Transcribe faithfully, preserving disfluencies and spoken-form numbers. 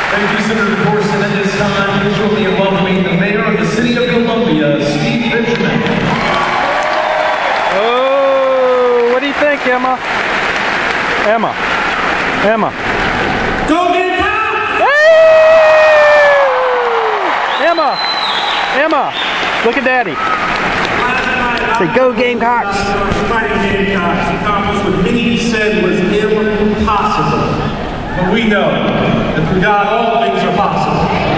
Thank you, Senator Corson. At this time, please join me in welcoming the Mayor of the City of Columbia, Steve Benjamin. Oh, what do you think, Emma? Emma. Emma. Go Gamecock! Emma. Emma. Look at Daddy. Say, go Gamecocks. Fighting Gamecocks accomplished what many said was impossible. But we know that for God all things are possible.